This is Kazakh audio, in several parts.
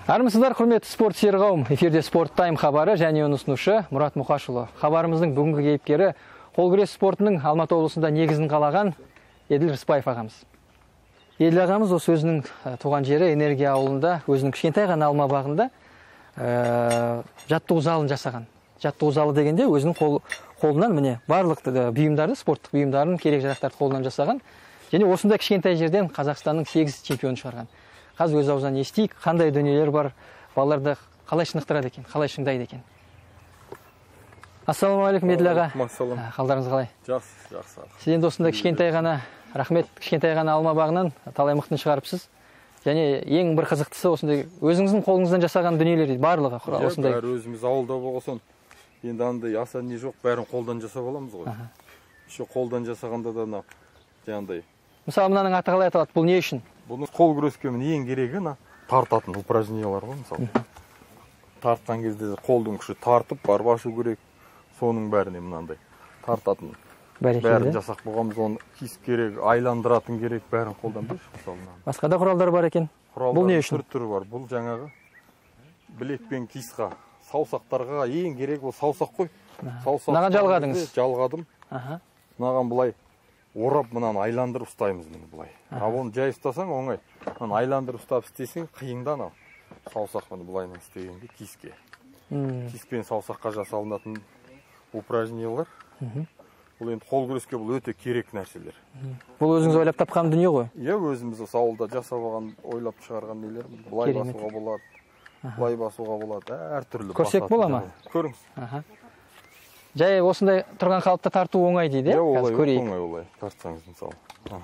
Армысыздар, құрметті спорт сүйер қауым. Эфирде спорт тайм хабары және оны ұсынушы Мұрат Мұқашұлы. Хабарымыздың бүгінгі кейіпкері қол күрес спортының Алматы облысында негізін қалаған Еділ Рысбаев ағамыз. Еділ ағамыз осы өзінің туған жері Энергия ауылында, өзінің кішкентай ғана алма бағында жаттығу залын жасаған. Жаттығу залы дегенде өзінің қолынан міне барлық бұйымдарды, спорттық бұйымдарын, керек жарақтарды қолынан жасаған. Және осында кішкентай жерден Қазақстанның 8 чемпионы шығарған. Қазір өз аузынан естейік, қандай дүниелер бар, балаларды қалай шынықтырады екен, қалай шыңдайды екен. Ассалаумағалейкум Еділ аға. Қалдарыңыз қалай? Жақсы. Сіз енді осында кішкентай ғана, рахмет, кішкентай ғана алма бағынан талай мықтын шығарыпсыз. Және ең бір қызықтысы осындай өзіңіздің қолыңыздан жасаған дүниелер барлығы осындай. Бәрі өзіміз ауылда болған, енді андай аса не жоқ, бәрін қолдан жасап аламыз ғой. Еще қолдан жасағанда да жаңағыдай. Мысалы, мынаның аты қалай аталады? Бұл не үшін? Бұны қол күреске ең керегі тартатын упражнениялар ғой, мысалы. Тартқан кезде қолдың күші тартып, барып ашу керек. Соның бәріне мынандай тартатын. Бәрін жасақ болғанбыз, оны кис керек, айландыратын керек, бәрін қолдан беш, мысалы. Басқа да құралдар бар екен. Бұл не үшін? Түрі бар. Бұл жаңағы білек пен кисқа, саусақтарға ең керек ол саусақ қой. Мынаған жалғадыңыз? Жалғадым. Мынаған бұлай орап мұнан айландырып ұстаймыз мұны бұлай. Оны жай ұстасаң оңай. Айландырып ұстап істесең қиындан ал. Саусақ мұны бұлайынан істегенде киске. Киспен саусаққа жасалынатын упражнениялар. Бұл енді қол күреске бұл өте керек нәрселер. Бұл өзіңіз ойлап тапқан дүние ғой? Иә, өзіміз осы ауылда жасап алған, ойлап шығарған нелер. Бұлай басуға болады, бұлай басуға болады, әртүрлі. Көрсек бола ма? Көріңіз. Жай осындай тұрған қалыпта тарту оңай дейді, иә? Оңай, тартсаңыз мысалы.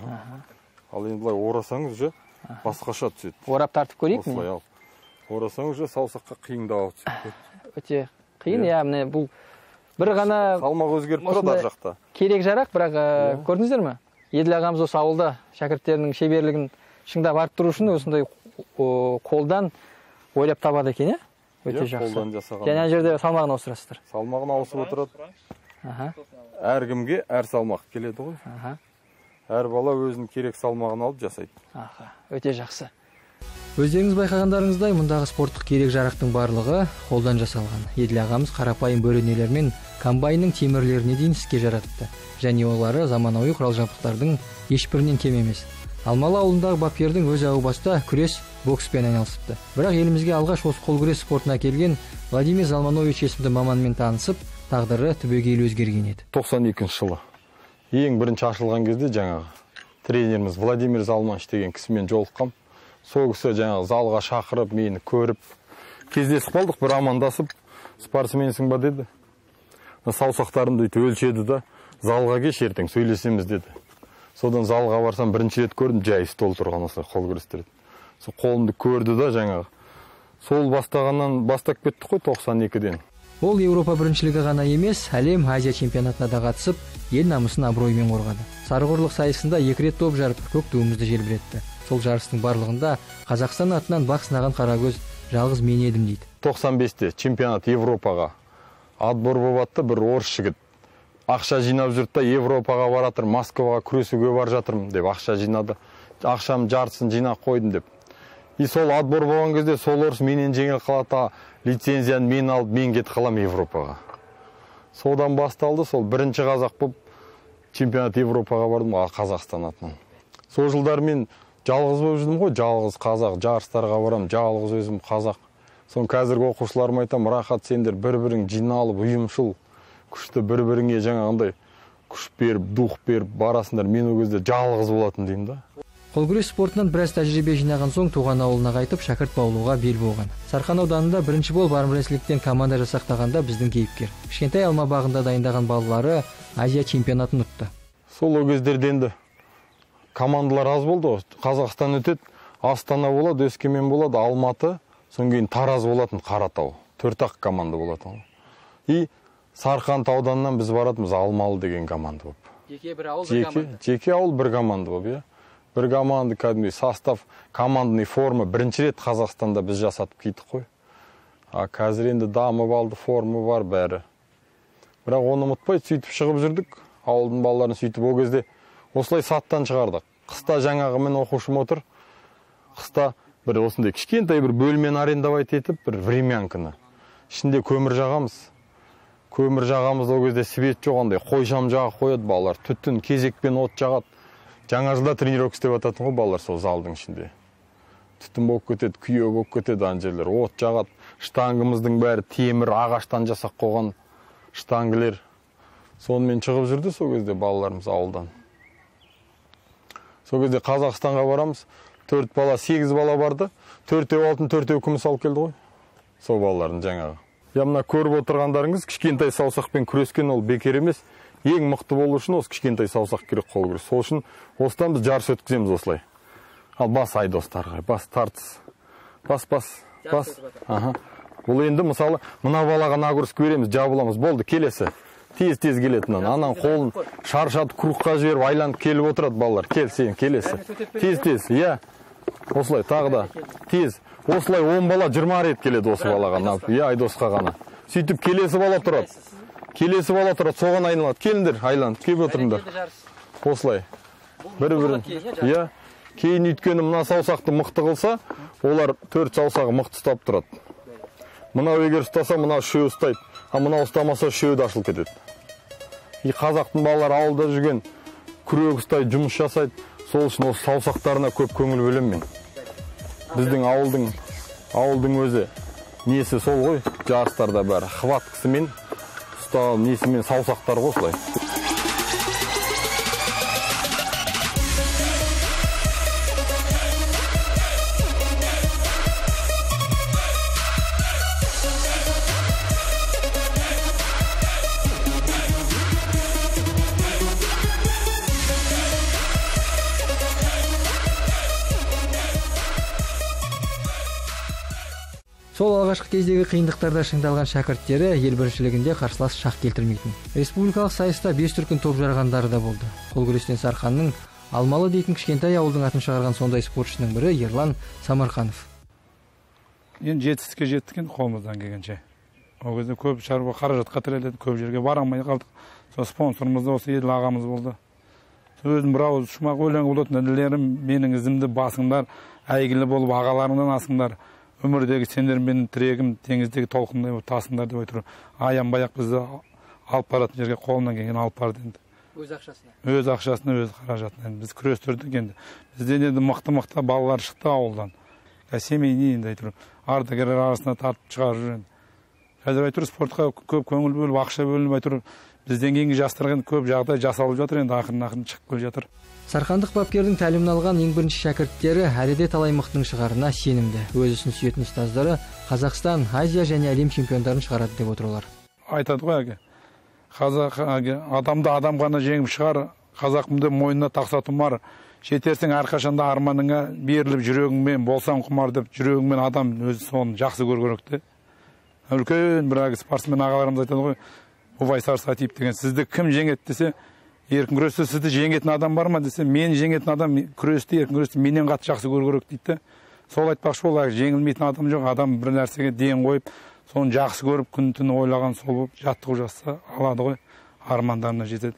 Ал енді бұлай орасаңыз же басқаша түседі. Орап тартып көрейік міне? Орасаңыз же саусаққа қиындау түседі. Өте қиын, иә, міне бұл бір ғана салмақ өзгеріп тұрады ар жақта. Керек жарақ, бірақ көрдіңіздер ме? Еділ ағамыз осы ауылда шәкірттерінің шеберлігін шыңдап арттыру үшін осындай қолдан ойлап табады екен, иә? Өте жақсы. Және жерде салмағын ауыстырасыздар. Салмағын ауысып отырады. Әркімге әр салмақ келеді ғой. Әр бала өзінің керек салмағын алып жасайды. Өте жақсы. Өздеріңіз байқағандарыңыздай, мұндағы спорттық керек жарақтың барлығы қолдан жасалған. Еділ ағамыз қарапайым бөренелер мен комбайнның темірлеріне дейін іске жаратыпты. Және олары заманауи құрал-жабдықтардың ешбірінен кем емес. Алмалы ауылындағы бапкердің өз әу баста күрес, бокспен айналысыпты. Бірақ елімізге алғаш осы қол күрес спортына келген Владимир Залманович есімді маманмен танысып, тағдыры түбегейлі өзгерген еді. 92 жылы ең бірінші ашылған кезде жаңағы тренеріміз Владимир Залманович деген кісімен жолыққам. Сол кісі жаңағы залға шақырып, мені көріп, кездесіп қалдық, бір амандасып, спортсменсің ба деді. Саусақтарымды өлшеді да, залға кеш ертең сөйлесеміз деді. Содан залға барсам бірінші рет көрдім, жай стол тұрған осылай қол күрестерді. Сол қолымды көрді да жаңағы. Сол бастағаннан бастап кеттік қой 92-ден. Ол Еуропа біріншілігі ғана емес, әлем Азия чемпионатына да қатысып, ел намысын абыроймен қорғады. Сарықұрлық сайысында 2 рет топ жарып, көк туымызды желбіретті. Сол жарыстың барлығында Қазақстан атынан бақ сынаған қарагөз жалғыз мен едім дейді. 95-те чемпионат Европаға отбор болатты, бір орыс жігіт. Ақша жинап жүрді да Европаға баратыр, Москваға күресуге бар жатырмын деп ақша жинады. Ақшам жартысын жинап қойдым деп. И сол отбор болған кезде сол орыс менен жеңіл қалата, лицензияны мен алып, мен кетіп қалам Европаға. Содан басталды, сол бірінші қазақ болып чемпионат Европаға бардым, Қазақстан атынан. Сол жылдар мен жалғыз болып жүрдім ғой, жалғыз қазақ, жарыстарға барам, жалғыз өзім қазақ. Сон қазіргі оқушыларыма айтам, рахат сендер бір-бірің жиналып, ұйымшыл, күшті бір-біріңе жаңағындай күш беріп, дух беріп барасыңдар. Мен ол кезде жалғыз болатын деймін да. Қол күрес спортынан біраз тәжірибе жинаған соң туған ауылына қайтып шәкірт баулуға бел буған. Сарқан ауданында бірінші болып армрестликтен команда жасақтағанда біздің кейіпкер. Кішкентай алма бағында дайындаған балалары Азия чемпионатын ұтты. Сол кездерде енді командалар аз болды. Қазақстан өтеді, Астана болады, Өскемен болады, Алматы, содан кейін Тараз болатын, Қаратау. 4-ақ команда болатын. И Сарқан ауданынан біз баратымыз, Алмалы деген команда болып. Жеке ауыл бір команда болып, иә. Бір команда кәдімгі состав, командный форма бірінші рет Қазақстанда біз жасатып киттік қой. Қазір енді дамып алды, форма бар бәрі. Бірақ оны ұмытпай сөйтіп шығып жүрдік. Ауылдың балаларын сөйтіп ол кезде осылай саттан шығардық. Қыста жаңағы мен оқушым отыр. Қыста бір осындай кішкентай бір бөлмені арендовать етіп, бір времянканы. Ішінде көмір жағамыз. Көмір жағамыз, ол кезде свет жоқ, андай қойшам жағып қояды балалар. Түтін кезекпен от жағады. Жаңа жылда тренировка істеп жататын ғой балалар сол залдың ішінде. Түтін болып кетеді, күйе болып кетеді ана жерлер. От жағады. Штангымыздың бәрі темір, ағаштан жасап қойған штангілер. Сонымен шығып жүрді сол кезде балаларымыз ауылдан. Сол кезде Қазақстанға барамыз. 4 бала, 8 бала барды. 4 алтын, 4 күміс алып келді ғой. Сол балалардың жаңағы. Я мына көріп отырғандарыңыз кішкентай саусақпен күрескен ол бекер емес. Ең мықты болу үшін осы кішкентай саусақ керек қол күрес. Сол үшін осыдан біз жарыс өткіземіз осылай. Ал бас Айдостарға, бас тартыс. Бас. Аха. Бұл енді мысалы мына балаға нагрузка береміз, жабыламыз. Болды, келесі. Тез келетін анан қолын шаршатып кругқа жіберіп айланып келіп отырады балалар. Кел сен, келесі. Тез. Иә. Осылай тағы да. Тез. Осылай 10 бала 20 рет келеді осы балаға. Иә, Айдосқа ғана. Сөйтіп келесі бала тұрады. Соған айналады. Келіңдер, айланып келіп отырыңдар. Осылай. Бір-бірін. Иә. Кейін үйткені мына саусақты мықты қылса, олар 4 саусағы мықты ұстап тұрады. Мынау егер ұстаса, мынау үшеуі ұстайды. А мынау ұстамаса, үшеуі де ашылып кетеді. Қазақтың балалары ауылда жүрген күрек ұстайды, жұмыс жасайды. Сол үшін осы саусақтарына көп көңіл бөлемін мен. Біздің ауылдың өзі несі сол ғой, жарыстарда бәрі хваткасымен ұстау несімен саусақтар қосылай. Сол алғашқы кездегі қиындықтарда шыңдалған шәкірттері ел біріншілігінде қарсылас шақ келтірмейтін. Республикалық сайыста 5 дүркін топ жарғандары да болды. Қол күрестен Сарқанның Алмалы дейтін кішкентай ауылдың атын шығарған сондай спортшының бірі Ерлан Самарқанов. Енді жетістікке жеттік енді қолымыздан келгенше. Ол кезде көп шаруа қаражатқа тіреледі, көп жерге бара алмай қалдық. Сол спонсорымыз да осы Еділ ағамыз болды. Өзім бір ауыз шумақ өлең болатын інілерім, менің ізімді басыңдар, әйгілі болып ағаларыңнан асыңдар. Өмірдегі сендер менің тірегім, теңіздегі толқындай тасыңдар деп айтыр. Аянбай-ақ бізді алып баратын жерге қолынан келген алып барды енді. Өз ақшасына, өз қаражатына. Біз күрестірдік енді. Бізден енді мықты балалар шықты ауылдан. Семейный енді айтыр. Ардагерлер арасына тартып шығарып жүр енді. Қазір айтыр, спортқа көп көңіл бөліп, ақша бөлініп айтыр. Бізден кейінгі жастарға көп жағдай жасалып жатыр енді, ақырын шығып келе жатыр. Сарқандық бапкердің тәлімін алған ең бірінші шәкірттері әлі де талай мықтың шығарына сенімді. Өз ісін сүйетін ұстаздары Қазақстан, Азия және әлем чемпиондарын шығарады деп отыр олар. Айтады ғой, адамды адам ғана жеңіп шығар, қазақымды мойнына тақса тұмар, жетерсің әрқашанда арманыңа беріліп жүрегіңмен болсаң құмар деп, жүрегіңмен адам өзі соны жақсы көргенде. Үлкен бір спортсмен ағаларымыз айтады ғой, Увай Сарсатиев деген, сізді кім жеңеді десе, еркін күресте сізді жеңетін адам бар ма десе, мен жеңетін адам күресте, еркін күресте менен қатты жақсы көргенде дейді. Сол айтпақшы ол жеңілмейтін адам жоқ, адам бір нәрсеге ден қойып, соны жақсы көріп, күн-түн ойлаған сол болып, жаттығу жасса алады ғой, армандарына жетеді.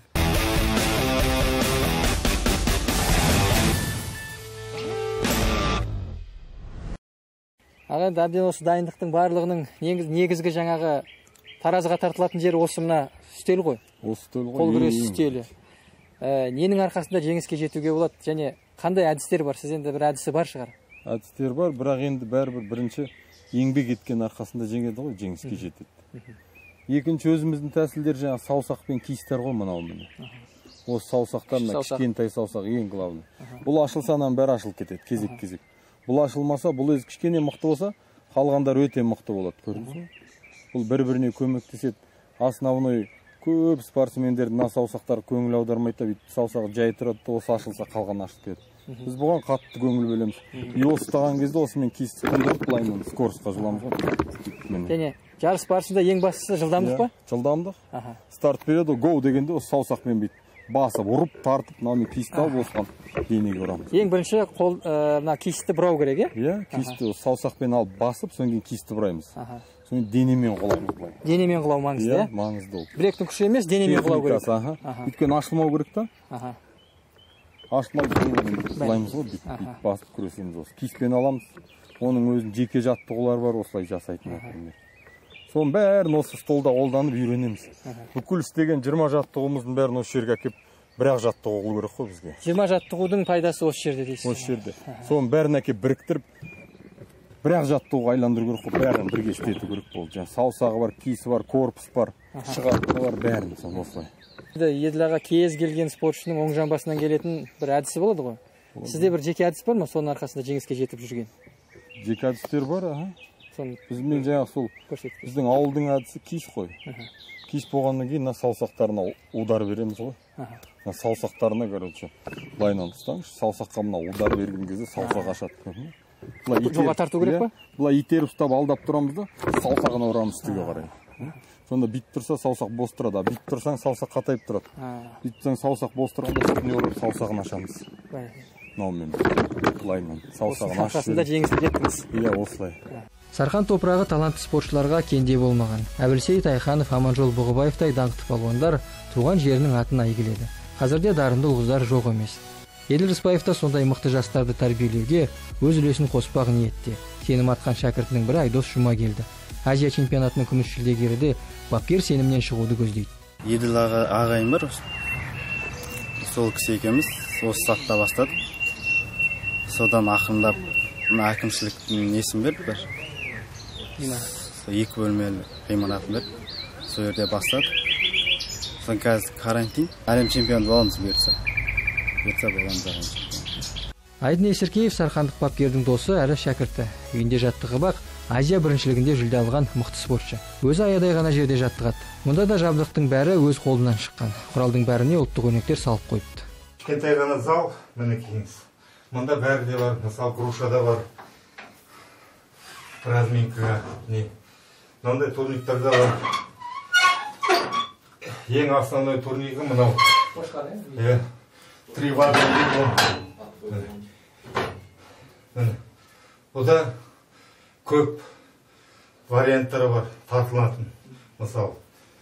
Аға, әбден осы дайындықтың барлығының негізгі жаңағы таразыға тартылатын жері осы мына үстел ғой. Қол күрес үстелі. Ненің арқасында жеңіске жетуге болады және қандай әдістер бар? Сіз енді бір әдісі бар шығар? Әдістер бар, бірақ енді бәрібір бірінші еңбек еткен арқасында жеңеді ғой, жеңіске жетеді. Екінші өзіміздің тәсілдер жаңа саусақпен кистер ғой мынау міне. Осы саусақтарына кішкентай саусақ ең главный. Бұл ашылсанан бәрі ашылып кетеді, кезек-кезек. Бұл ашылмаса, бұл өзі кішкене мықты болса, қалғандар өте мықты болады, көрдіңіз бе? Бұл бір-біріне көмектеседі. Основной көп спортсмендердің мына саусақтар көңіл аудармайды, саусағы жай тұрады, осы ашылса қалған ашылып кетеді. Біз бұған қатты көңіл бөлеміз. Ұстаған кезде осымен кисті қындырып, былаймен скоростқа жыламыз ғой. Және жарыс барысында ең бастысы жылдамдық па? Жылдамдық. Старт береді, гоу дегенде осы саусақпен бүйтіп басып, ұрып, тартып, мынаумен кисті алып осыған денеге ұрамыз. Ең бірінші қол мына кисті бұрау керек, е? Иә, кисті саусақпен алып басып, содан кейін кисті бұраймыз. Соны денемен құлауымыз былай. Денемен құлау маңызды, иә? Маңызды ол. Білектің күші емес, денемен құлау керек. Өйткені ашылмау керек та. ашытмайды сылаймыз ғой, бүйтіп басып күресеміз. Осы киспен аламыз, оның өзінің жеке жаттығулары бар, осылай жасайтын. Соның бәрін осы столда қолданып үйренеміз. Бүкіл істеген 20 жаттығуымыздың бәрін осы жерге әкеп бір-ақ жаттығу қылу керек қой бізге. 20 жаттығудың пайдасы осы жерде дейсіз? Осы жерде. Соның бәрін әкеп біріктіріп, бір-ақ жаттығуға айландыру керек қой, бәрін бірге істету керек болды. Саусағы бар, киісі бар, корпус бар, шығатыны бар, бәрін осылай. Еділ аға, кез келген спортшының оң жамбасынан келетін бір әдісі болады ғой. Сізде бір жеке әдіс бар ма, соның арқасында жеңіске жетіп жүрген? Жеке әдістер бар, Бізмен жаңағы сол біздің ауылдың әдісі киіс қой. Киіс болғаннан кейін саусақтарына удар береміз ғой. Саусақтарына, короче, былайынан ұстаңыз, саусаққа мына удар берген кезде саусақ ашады. Жоға тарту керек па? Бұлай итеріп ұстап алдап тұрамыз да, саусағына ұрамыз үстіге қарай. Сонда бит тұрса саусақ бос тұрады, бит тұрсаң саусақ қатайып тұрады. Бит тұрсаң саусақ бос тұрғанда үстіне ұрып саусағын ашамыз. Наумен, бұлаймен, саусағын ашып. Арқасында жеңіске жеттіңіз. Иә, осылай. Сарқан топырағы талантты спортшыларға кенде болмаған. Әбілсейіт Айханов, Аманжол Бұғыбаевтай даңқты палуандар туған жерінің атын айгіледі. Қазірде дарынды ұлғыздар жоқ емес. Еділ Рысбаев та сондай мықты жастарды тәрбиелеуге өз үлесін қоспақ ниетте. Сенім артқан шәкіртінің бірі Айдос Жұмагелді. Азия чемпионатының күміс жүлдегері де бапкер сенімнен шығуды көздейді. Еділ ағайым бар, сол кісі екеуміз осы сатта бастадық. Содан ақырындап әкімшіліктің несін берді бір. 2 бөлмелі ғимаратын берді. Сол жерде бастадық. Содан қазір карантин. Әлем чемпионы боламыз бұйырса. Айдын Есіркеев Сарқандық бапкердің досы әрі шәкірті. Үйінде жаттығы бақ, Азия біріншілігінде жүлде алған мықты спортшы. Өзі аядай ғана жерде жаттығады. Мұнда да жабдықтың бәрі өз қолынан шыққан. Құралдың бәріне ұлттық өнектер салып қойыпты. Кішкентай ғана зал, мінекейіңіз. Мұнда бәрі де бар, мысалы грушада бар, разминка, мынандай турниктарда бар. Ең основной турнигі мынау. Иә. 3 вады бұда көп варианттары бар, тартылатын, мысалы.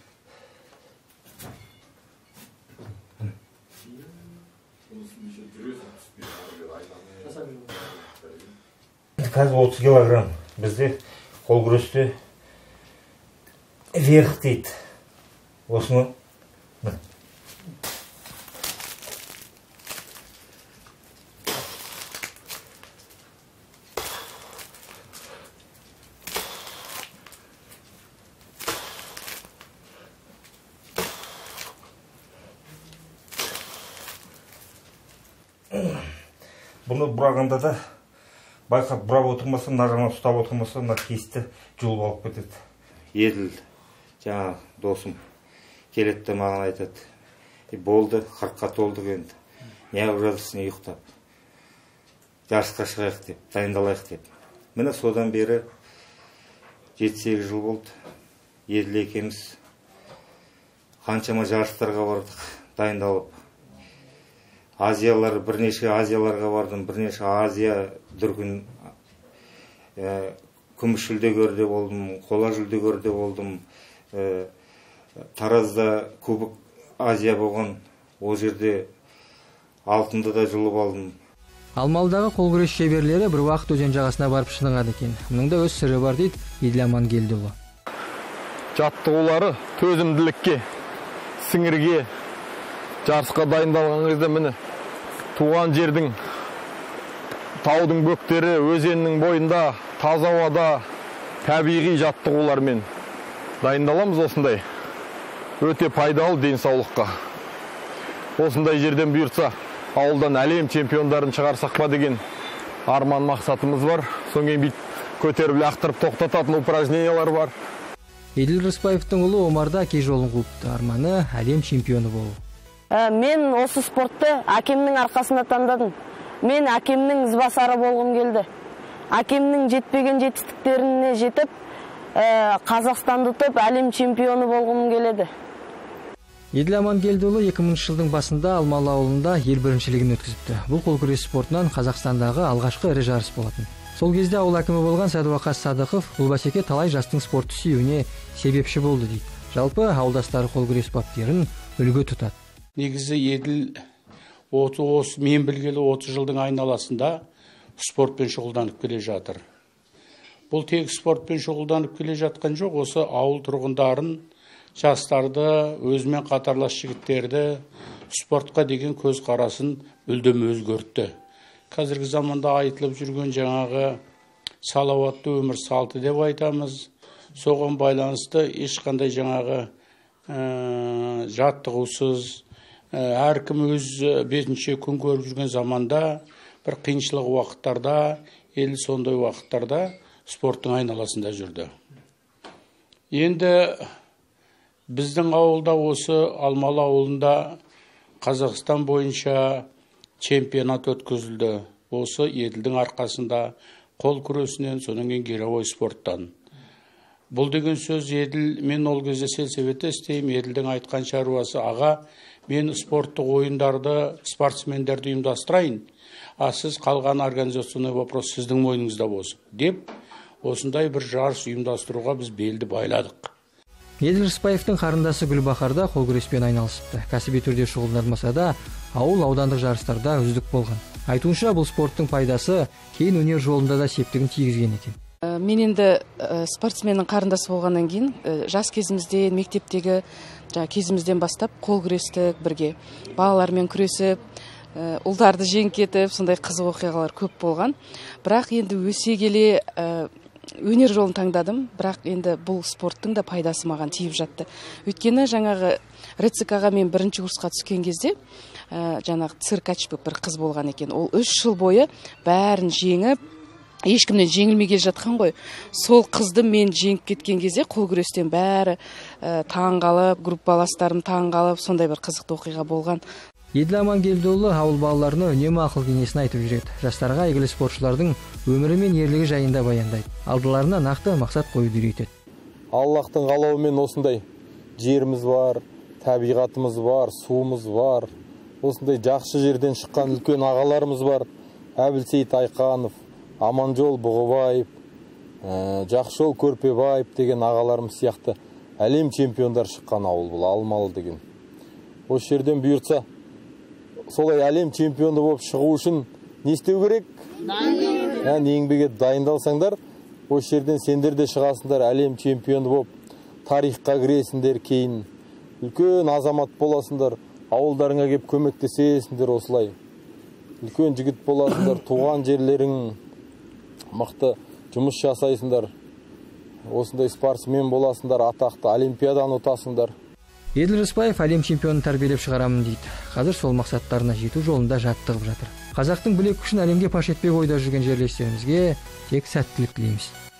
Қазір 30 килограмм. Бізде қол күресте верх дейді. Осыны бұны бұрағанда да байқап бұрап отырмаса, мына жағынан ұстап отырмаса, мына кесті жұлып алып кетеді. Еділ жаңа досым келетті маған айтады. Болды, 40-қа толдық енді. Неғып жатырсың ұйықтап. Жарысқа шығайық деп, дайындалайық деп. Міне содан бері 7-8 жыл болды. Еділ екеміз қаншама жарыстарға бардық, дайындалып. Бірнеше Азияларға бардым, бірнеше Азия дүркін күміс жүлдегерде болдым, қола жүлдегерде болдым. Таразда Кубок Азия болған, ол жерде алтынды да жұлып алдым. Алмалдағы қол күрес шеберлері бір уақыт өзен жағасына барып шынығады екен. Мұның да өз сыры бар дейді Еділ Амангелдіұлы. Жаттығулары төзімділікке, сіңірге, жарысқа дайындалған кезде міне туған жердің, таудың бөктері, өзеннің бойында, таза ауада, табиғи жаттығулармен дайындаламыз осындай. Өте пайдалы денсаулыққа. Осындай жерден бұйыртса, ауылдан әлем чемпиондарын шығарсақ па деген арман мақсатымыз бар. Соң кейін бит көтеріп лақтырып тоқтататын упражнениялар бар. Еділ Рысбаевтың ұлы Омарда кей жолын қуыпты. Арманы әлем чемпионы болу. Мен осы спортты әкемнің арқасында таңдадым. Мен әкемнің ізбасары болғым келді. Әкемнің жетпеген жетістіктеріне жетіп, Қазақстанды тұтып, әлем чемпионы болғым келеді. Еділ Амангелдіұлы 2000 жылдың басында Алмалы ауылында ел біріншілігін өткізіпті. Бұл қол күрес спортынан Қазақстандағы алғашқы ірі жарыс болатын. Сол кезде ауыл әкімі болған Сәдуақас Садықов бұл бәсеке талай жастың спортты сүюіне себепші болды дейді. Жалпы ауылдастары қол күрес бапкерін үлгі тұтады. Негізі Еділ осы мен білгелі 30 жылдың айналасында спортпен шұғылданып келе жатыр. Бұл тек спортпен шұғылданып келе жатқан жоқ, осы ауыл тұрғындарын, жастарды, өзімен қатарлас жігіттерді спортқа деген көз қарасын мүлдем өзгертті. Қазіргі заманда айтылып жүрген жаңағы салауатты өмір салты деп айтамыз. Соған байланысты ешқандай жаңағы жаттығусыз, әркім өз бетінше күн көріп жүрген заманда, бір қиыншылық уақыттарда, ел сондай уақыттарда спорттың айналасында жүрді. Енді біздің ауылда, осы Алмалы ауылында Қазақстан бойынша чемпионат өткізілді. Осы Еділдің арқасында қол күресінен, содан кейін геровой спорттан. Бұл деген сөз Еділ, мен ол кезде сельсоветте істеймін, Еділдің айтқан шаруасы: аға, мен спорттық ойындарды, спортсмендерді ұйымдастырайын, сіз қалған организационный вопрос сіздің мойныңызда болсын деп, осындай бір жарыс ұйымдастыруға біз белді байладық. Еділ Рысбаевтың қарындасы Гүлбахарда қол күреспен айналысыпты. Кәсіби түрде шұғылданмаса да, ауыл аудандық жарыстарда үздік болған. Айтуынша, бұл спорттың пайдасы кейін өнер жолында да септігін тигізген екен. Мен енді спортсменнің қарындасы болғаннан кейін, жас кезімізде, мектептегі кезімізден бастап қол күрестік бірге. Балалармен күресіп, ұлдарды жеңіп кетіп, сондай қызық оқиғалар көп болған. Бірақ енді өсе келе өнер жолын таңдадым, бірақ енді бұл спорттың да пайдасы маған тиіп жатты. Өйткені жаңағы РЦК-ға мен бірінші курсқа түскен кезде, жаңағы циркач бір қыз болған екен. Ол 3 жыл бойы бәрін жеңіп, ешкімнен жеңілмей келе жатқан ғой. Сол қызды мен жеңіп кеткен кезде қол күрестен бәрі таңғалып, группаластарым таңғалып, сондай бір қызықты оқиға болған. Еділ Амангелдіұлы ауыл балаларына үнемі ақыл кеңесін айтып жүреді. Жастарға әйгілі спортшылардың өмірі мен ерлігі жайында баяндайды. Алдыларына нақты мақсат қоюды үйретеді. Аллахтың қалауымен осындай жеріміз бар, табиғатымыз бар, суымыз бар. Осындай жақсы жерден шыққан үлкен ағаларымыз бар. Әбілсейіт Айқанов, Аманжол Бұғыбаев, Жақшол Көрпебаев деген ағаларымыз сияқты әлем чемпиондар шыққан ауыл бұл, Алмалы деген. Осы жерден бұйыртса, солай әлем чемпионы болып шығу үшін не істеу керек? Еңбекке дайындалсаңдар, осы жерден сендер де шығасыңдар, әлем чемпионы болып тарихқа кіресіңдер, кейін үлкен азамат боласыңдар, ауылдарыңа келіп көмектесесіңдер, осылай үлкен жігіт боласыңдар, туған жерлерің мықты жұмыс жасайсыңдар, осындай спортсмен боласыңдар, атақты олимпиаданы ұтасыңдар. Еділ Рысбаев әлем чемпионын тәрбиелеп шығарамын дейді. Қазір сол мақсаттарына жету жолында жаттығып жатыр. Қазақтың білек күшін әлемге паш етпек ойда жүрген жерлестерімізге тек сәттілік тілейміз.